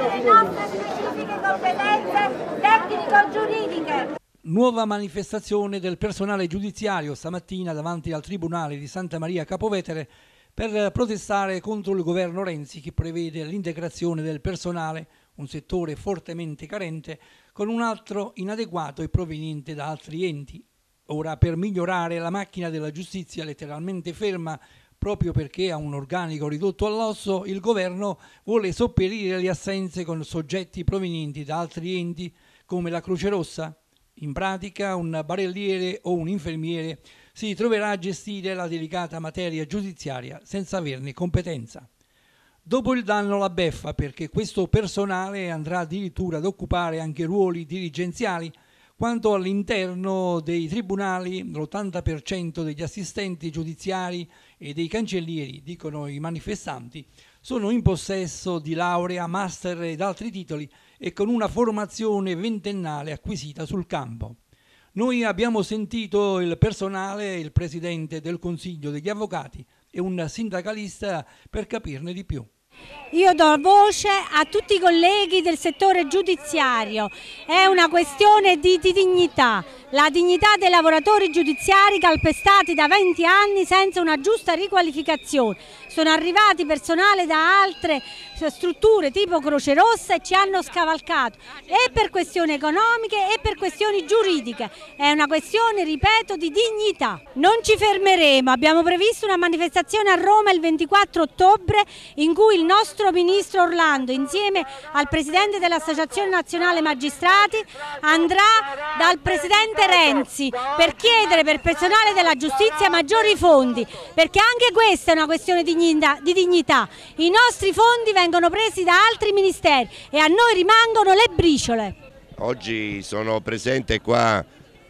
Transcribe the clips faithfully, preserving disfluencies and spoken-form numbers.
le nostre specifiche competenze tecnico-giuridiche. Nuova manifestazione del personale giudiziario stamattina davanti al Tribunale di Santa Maria Capua Vetere per protestare contro il governo Renzi che prevede l'integrazione del personale, un settore fortemente carente, con un altro inadeguato e proveniente da altri enti. Ora, per migliorare la macchina della giustizia letteralmente ferma proprio perché ha un organico ridotto all'osso, il governo vuole sopperire le assenze con soggetti provenienti da altri enti come la Croce Rossa. In pratica un barelliere o un infermiere si troverà a gestire la delicata materia giudiziaria senza averne competenza. Dopo il danno la beffa, perché questo personale andrà addirittura ad occupare anche ruoli dirigenziali. Quanto all'interno dei tribunali, l'ottanta per cento degli assistenti giudiziari e dei cancellieri, dicono i manifestanti, sono in possesso di laurea, master ed altri titoli e con una formazione ventennale acquisita sul campo. Noi abbiamo sentito il personale, il presidente del Consiglio degli Avvocati e un sindacalista per capirne di più. Io do voce a tutti i colleghi del settore giudiziario, è una questione di, di dignità, la dignità dei lavoratori giudiziari calpestati da venti anni senza una giusta riqualificazione. Sono arrivati personale da altre strutture tipo Croce Rossa e ci hanno scavalcato e per questioni economiche e per questioni giuridiche. È una questione, ripeto, di dignità. Non ci fermeremo, abbiamo previsto una manifestazione a Roma il ventiquattro ottobre in cui il nostro ministro Orlando insieme al presidente dell'Associazione Nazionale Magistrati andrà dal presidente Renzi per chiedere per personale della giustizia maggiori fondi, perché anche questa è una questione di dignità. I nostri fondi vengono presi da altri ministeri e a noi rimangono le briciole. Oggi sono presente qua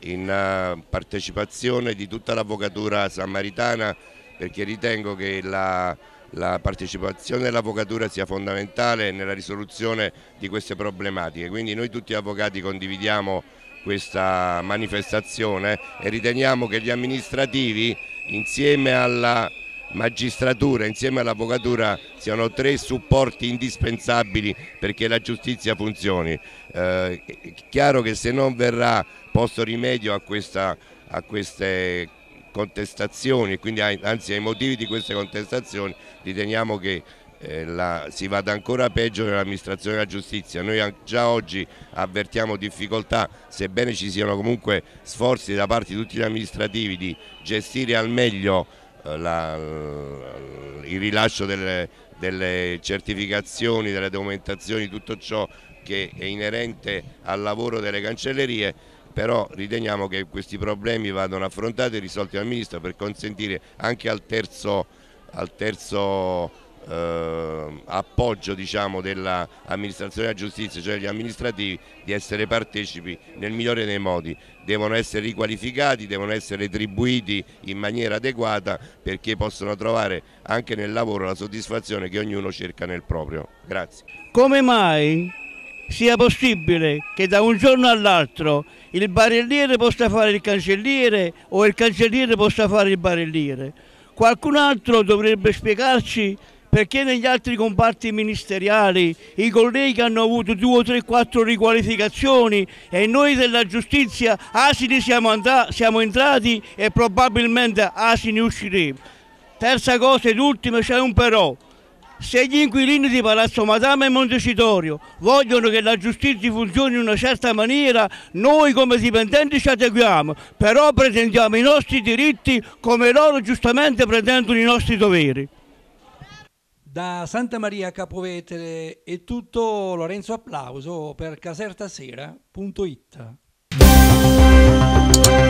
in partecipazione di tutta l'avvocatura sammaritana perché ritengo che la La partecipazione dell'avvocatura sia fondamentale nella risoluzione di queste problematiche, quindi noi tutti avvocati condividiamo questa manifestazione e riteniamo che gli amministrativi insieme alla magistratura, insieme all'avvocatura siano tre supporti indispensabili perché la giustizia funzioni. Eh, è chiaro che se non verrà posto rimedio a, questa, a queste contestazioni e quindi anzi ai motivi di queste contestazioni riteniamo che eh, la, si vada ancora peggio nell'amministrazione della giustizia. Noi già oggi avvertiamo difficoltà, sebbene ci siano comunque sforzi da parte di tutti gli amministrativi di gestire al meglio eh, la, il rilascio delle, delle certificazioni, delle documentazioni, tutto ciò che è inerente al lavoro delle cancellerie. Però riteniamo che questi problemi vadano affrontati e risolti dal Ministro per consentire anche al terzo, al terzo eh, appoggio diciamo, dell'amministrazione della giustizia, cioè gli amministrativi, di essere partecipi nel migliore dei modi. Devono essere riqualificati, devono essere retribuiti in maniera adeguata perché possono trovare anche nel lavoro la soddisfazione che ognuno cerca nel proprio. Grazie. Come mai sia possibile che da un giorno all'altro il barelliere possa fare il cancelliere o il cancelliere possa fare il barelliere? Qualcun altro dovrebbe spiegarci perché negli altri comparti ministeriali i colleghi hanno avuto due, tre, quattro riqualificazioni e noi della giustizia asini siamo, andati, siamo entrati e probabilmente asini usciremo. Terza cosa ed ultima, c'è un però. Se gli inquilini di Palazzo Madama e Montecitorio vogliono che la giustizia funzioni in una certa maniera, noi come dipendenti ci adeguiamo, però pretendiamo i nostri diritti come loro giustamente pretendono i nostri doveri. Da Santa Maria Capua Vetere è tutto. Lorenzo Applauso per casertasera punto it.